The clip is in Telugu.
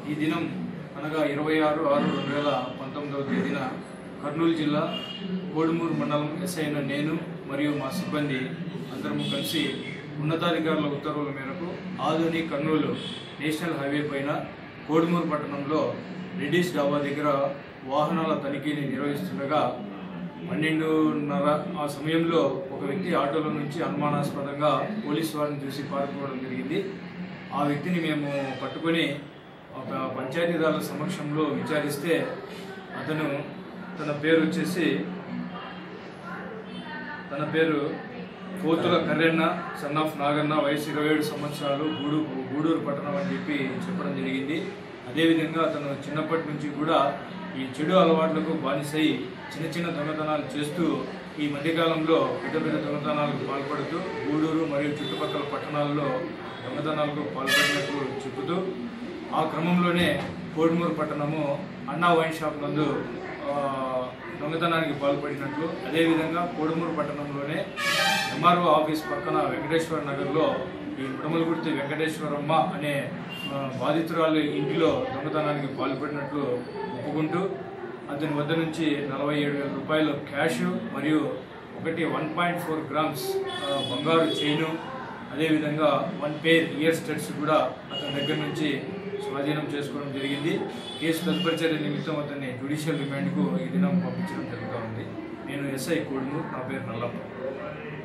ఈ దినం అనగా 26/6/2019 తేదీన కర్నూలు జిల్లా కోడుమూరు మండలం ఎస్ఐ అయిన నేను మరియు మా సిబ్బంది అందరం కలిసి ఉన్నతాధికారుల ఉత్తర్వుల మేరకు ఆదోని కర్నూలు నేషనల్ హైవే పైన కోడుమూరు పట్టణంలో రెడ్డిస్ డాబా దగ్గర వాహనాల తనిఖీని నిర్వహిస్తుండగా 12:30 ఆ సమయంలో ఒక వ్యక్తి ఆటోలో నుంచి అనుమానాస్పదంగా పోలీసు వారిని చూసి పారిపోవడం జరిగింది. ఆ వ్యక్తిని మేము పట్టుకొని ఒక పంచాయతీదారుల సమక్షంలో విచారిస్తే తన పేరు పోతుల కర్రెన్న సన్ ఆఫ్ నాగన్న, వయసు 27 సంవత్సరాలు, గూడూరు పట్టణం అని చెప్పడం జరిగింది. అదేవిధంగా అతను చిన్నప్పటి నుంచి కూడా ఈ చెడు అలవాట్లకు బానిసై చిన్న దొంగతనాలు చేస్తూ ఈ మధ్యకాలంలో పెద్ద దొంగతనాలకు పాల్పడుతూ గూడూరు మరియు చుట్టుపక్కల పట్టణాల్లో దొంగతనాలకు పాల్పడినట్లు చెబుతూ ఆ క్రమంలోనే కోడుమూరు పట్టణము అన్నా వైన్ షాప్ నందు దొంగతనానికి పాల్పడినట్లు, అదేవిధంగా కోడుమూరు పట్టణంలోనే ఎంఆర్ఓ ఆఫీస్ పక్కన వెంకటేశ్వర నగర్లో ఈ ముడమలగుర్తి వెంకటేశ్వరమ్మ అనే బాధితురాలు ఇంటిలో దొంగతనానికి పాల్పడినట్లు ఒప్పుకుంటూ అతని వద్ద నుంచి 47,000 రూపాయలు క్యాష్ మరియు 1.4 గ్రామ్స్ బంగారు చైను, అదేవిధంగా 1 పెయిర్ ఇయర్ స్టడ్స్ కూడా అతని దగ్గర నుంచి స్వాధీనం చేసుకోవడం జరిగింది. కేసు తదుపరి చర్య నిమిత్తం అతన్ని జ్యుడిషియల్ రిమాండ్కు ఈ దినం పంపించడం జరుగుతూ ఉంది. నేను ఎస్ఐ కోడుమూరు, నా పేరు నల్లప్ప.